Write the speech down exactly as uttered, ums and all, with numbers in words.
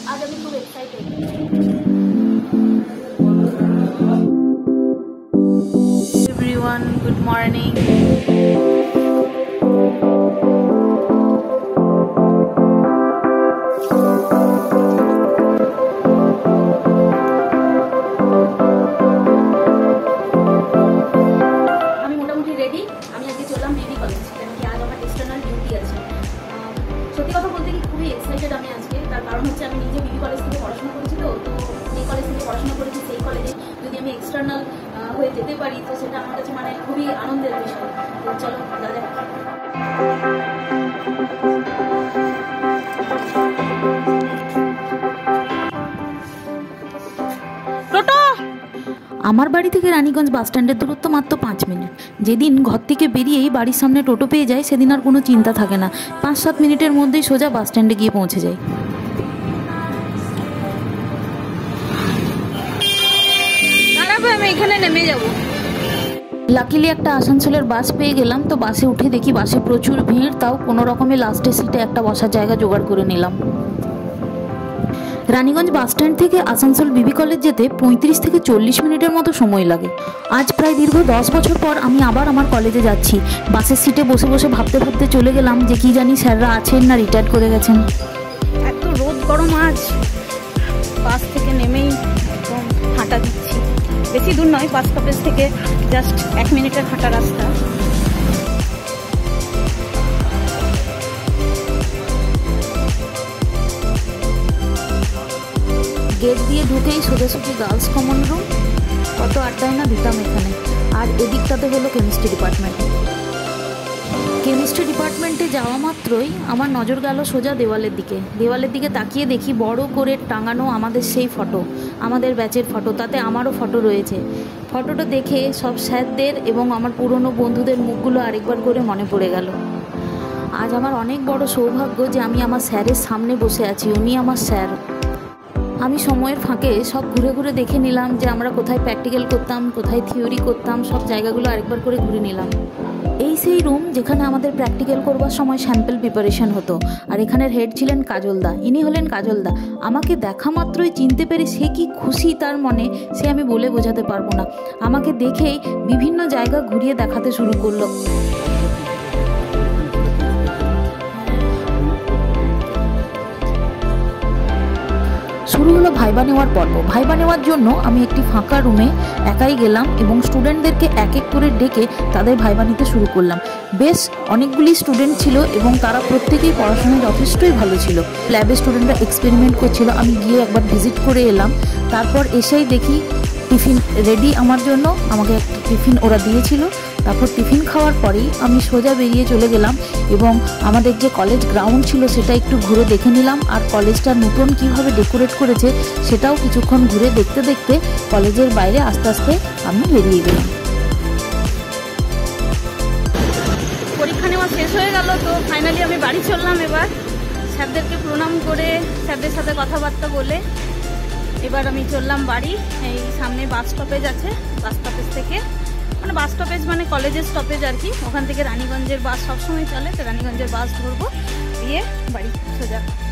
आज আমি খুব এক্সাইটেড। Everyone, good morning. আমি মোটামুটি রেডি। আমি আজকে চললাম বিবি কলেজ, কারণ কি আজ আমার এক্সটার্নাল ডিউটি আছে। সত্যি কথা বলতে কি খুবই এক্সাইটেড আমি আজকে। তার কারণ হচ্ছে আমি নিজে বিবি কলেজ থেকে পড়াশোনা করেছি, তো তো যে কলেজ থেকে পড়াশোনা করেছি সেই কলেজে যদি আমি এক্সটার্নাল হয়ে যেতে পারি তো সেটা আমার কাছে মানে খুবই আনন্দের বিষয়। তো চলো যাওয়া যাক। টোটো। আমার বাড়ি থেকে রানীগঞ্জ বাস স্ট্যান্ডের দূরত্ব মাত্র পাঁচ মিনিট। যেদিন ঘর থেকে বেরিয়েই বাড়ির সামনে টোটো পেয়ে যায় সেদিন আর কোনো চিন্তা থাকে না, পাঁচ সাত মিনিটের মধ্যেই সোজা বাস স্ট্যান্ডে গিয়ে পৌঁছে যায়। আমি এখানে নেমে যাব। লাকিলি একটা আসানসোলের বাস পেয়ে গেলাম, তো বাসে উঠে দেখি বাসে প্রচুর ভিড়, তাও কোনো রকমে লাস্টের সিটে একটা বসার জায়গা জোগাড় করে নিলাম। রানীগঞ্জ বাস স্ট্যান্ড থেকে আসানসোল বিবি কলেজ যেতে পঁয়ত্রিশ থেকে চল্লিশ মিনিটের মতো সময় লাগে। আজ প্রায় দীর্ঘ দশ বছর পর আমি আবার আমার কলেজে যাচ্ছি। বাসের সিটে বসে বসে ভাবতে ভাবতে চলে গেলাম যে কি জানি স্যাররা আছেন না রিটায়ার করে গেছেন। এত রোদ গরম আজ, বাস থেকে নেমেই একদম হাঁটা দিচ্ছি। বেশি দূর নয়, বাস স্টপেজ থেকে জাস্ট এক মিনিটের হাঁটা রাস্তা। গেট দিয়ে ঢুকেই সোজাসুজি গার্লস কমন রুম। কত আড্ডায় না দিতাম এখানে। আর এদিকটাতে হলো কেমিস্ট্রি ডিপার্টমেন্ট। কেমিস্ট্রি ডিপার্টমেন্টে যাওয়া মাত্রই আমার নজর গেল সোজা দেওয়ালের দিকে। দেওয়ালের দিকে তাকিয়ে দেখি বড় করে টাঙানো আমাদের সেই ফটো, আমাদের ব্যাচের ফটো। তাতে আমারও ফটো রয়েছে। ফটোটা দেখে সব স্যারদের এবং আমার পুরনো বন্ধুদের মুখগুলো আরেকবার করে মনে পড়ে গেল। আজ আমার অনেক বড় সৌভাগ্য যে আমি আমার স্যারের সামনে বসে আছি, উনি আমার স্যার। আমি সময়ের ফাঁকে সব ঘুরে ঘুরে দেখে নিলাম যে আমরা কোথায় প্র্যাকটিক্যাল করতাম, কোথায় থিওরি করতাম, সব জায়গাগুলো আরেকবার করে ঘুরে নিলাম। এই সেই রুম যেখানে আমাদের প্র্যাকটিক্যাল করবার সময় স্যাম্পল প্রিপারেশন হতো। আর এখানের হেড ছিলেন কাজলদা। ইনি হলেন কাজলদা। আমাকে দেখা মাত্রই চিনতে পেরে সে কি খুশি তার মনে, সে আমি বলে বোঝাতে পারবো না। আমাকে দেখেই বিভিন্ন জায়গা ঘুরিয়ে দেখাতে শুরু করলো। শুরু হলো ভাইবা নেওয়ার পর্ব। ভাইবা নেওয়ার জন্য আমি একটি ফাঁকা রুমে একাই গেলাম এবং স্টুডেন্টদেরকে এক এক করে ডেকে তাদের ভাইবা নিতে শুরু করলাম। বেশ অনেকগুলি স্টুডেন্ট ছিল এবং তারা প্রত্যেকেই পড়াশোনায় যথেষ্টই ভালো ছিল। ল্যাবে স্টুডেন্টরা এক্সপেরিমেন্ট করছিল, আমি গিয়ে একবার ভিজিট করে এলাম। তারপর এসেই দেখি টিফিন রেডি আমার জন্য, আমাকে একটা টিফিন ওরা দিয়েছিল। তারপর টিফিন খাওয়ার পরেই আমি সোজা বেরিয়ে চলে গেলাম এবং আমাদের যে কলেজ গ্রাউন্ড ছিল সেটা একটু ঘুরে দেখে নিলাম। আর কলেজটা নতুন কিভাবে ডেকোরেট করেছে সেটাও কিছুক্ষণ ঘুরে দেখতে দেখতে কলেজের বাইরে আস্তে আস্তে আমি বেরিয়ে গেলাম। পরীক্ষা নেওয়া শেষ হয়ে গেল, তো ফাইনালি আমি বাড়ি চললাম। এবার স্যারদেরকে প্রণাম করে স্যারদের সাথে কথাবার্তা বলে এবার আমি চললাম বাড়ি। এই সামনে বাস স্টপেজ আছে, বাস স্টপেজ থেকে মানে বাস স্টপেজ মানে কলেজের স্টপেজ আর কি, ওখান থেকে রানীগঞ্জের বাস সবসময় চলে, তো রানীগঞ্জের বাস ধরবো, দিয়ে বাড়ি সোজা।